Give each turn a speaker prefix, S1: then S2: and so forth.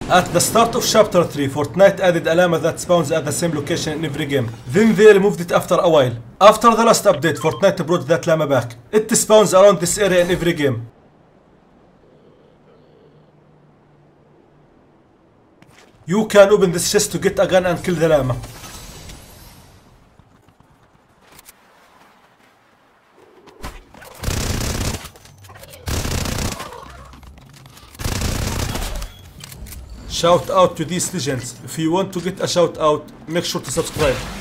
S1: At the start of chapter 3, Fortnite added a llama that spawns at the same location in every game. Then they removed it after a while. After the last update, Fortnite brought that llama back. It spawns around this area in every game. You can open this chest to get a gun and kill the llama. Shout out to these legends. If you want to get a shout out, make sure to subscribe.